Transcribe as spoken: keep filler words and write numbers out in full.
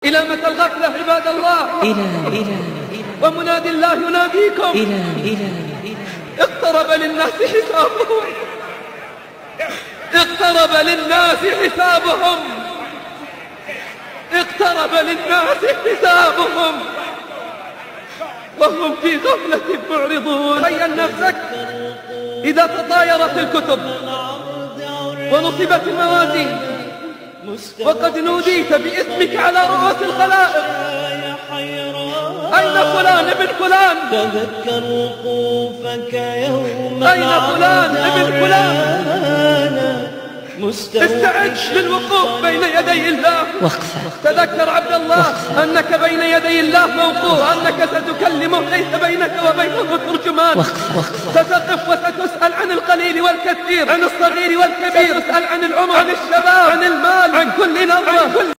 إلى متى الغفلة عباد الله؟ إلى إلى ومنادي الله يناديكم. إلى إلى اقترب للناس حسابهم، اقترب للناس حسابهم، اقترب للناس حسابهم وهم في غفلة معرضون. تخيل نفسك إذا تطايرت الكتب ونصبت الموازين وقد نوديت باسمك على رؤوس الخلائق، أين فلان ابن فلان؟ تذكر وقوفك يوم أين فلان ابن فلان؟ استعد للوقوف بين يدي الله. وقفة. تذكر عبد الله وقفة. أنك بين يدي الله موقوف، أنك ستكلمه ليس بينك وبينه ترجمان. وقفة. وقفة. ستقف وستسأل عن القليل والكثير، عن الصغير والكبير، ستسأل عن العمر، عن الشباب، عن المال، عن كل نظرة.